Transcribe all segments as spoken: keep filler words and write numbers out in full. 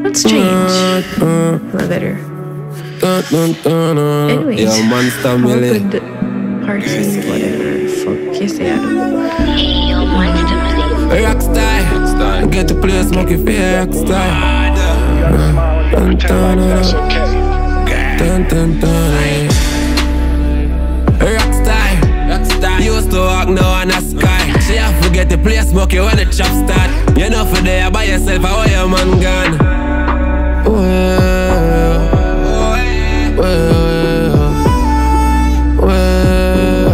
That's strange. Not better. Anyways, Yo, Monster how Millie. could Party, whatever, fuck you say, I don't know. Rockstar, Rockstar. Get the place, smoke it for your Rockstar. Dun, dun, dun, dun, dun, dun. Rockstar, Rockstar. Used to walk now on the sky. She have to get the place, smoke it when the chop start. You know for there by yourself, how your man gone. Well, well, well,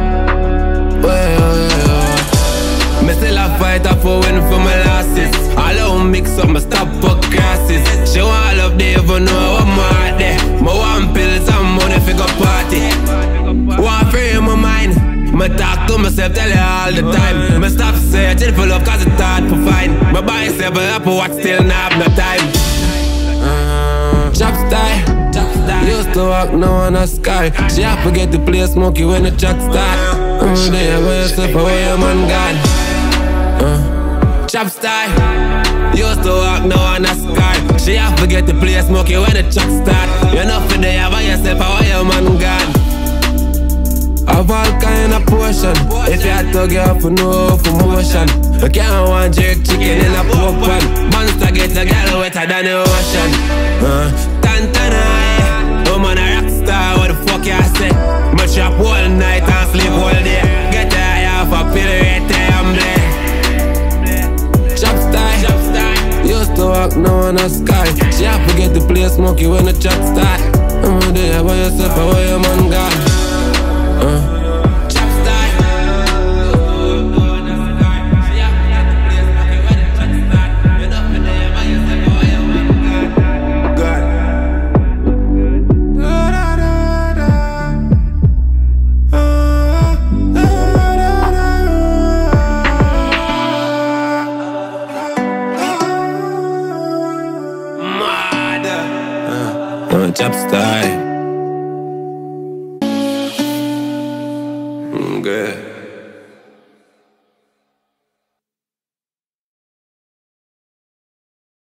well. Me still a fight up for win for my losses. All I mix up my stop for classes. She want love, they even know I'm out there. My one pills and money for go party. Want free in my mind. Me talk to myself, tell you all the time. Me stop searching for love cause it's hard to find. My body say but up what still not have no time. uh, Chop style, chop style. Used to walk now on the sky. She have to get the place smoky when the chat start. Oh, there by yourself, how your man gone. uh, Chop style. Used to walk now on the sky. She have to get the place smoky when the chat start. You know for there by yourself, how your man gone. Of all kind of portion. If you had to get up for no for motion. You can't want jerk chicken in a pork pan. Monster get a girl wetter than the ocean. uh, Tantana, yeah. Oh man a rock star, what the fuck you say? Me chop all night and sleep all day. Get high off a pill right there and play. Chop style, chop style. Used to walk now on the sky. She have to get the place smoky when the chat start. Oh there by yourself, how your man gone. Uh. Chop style. Mm, good.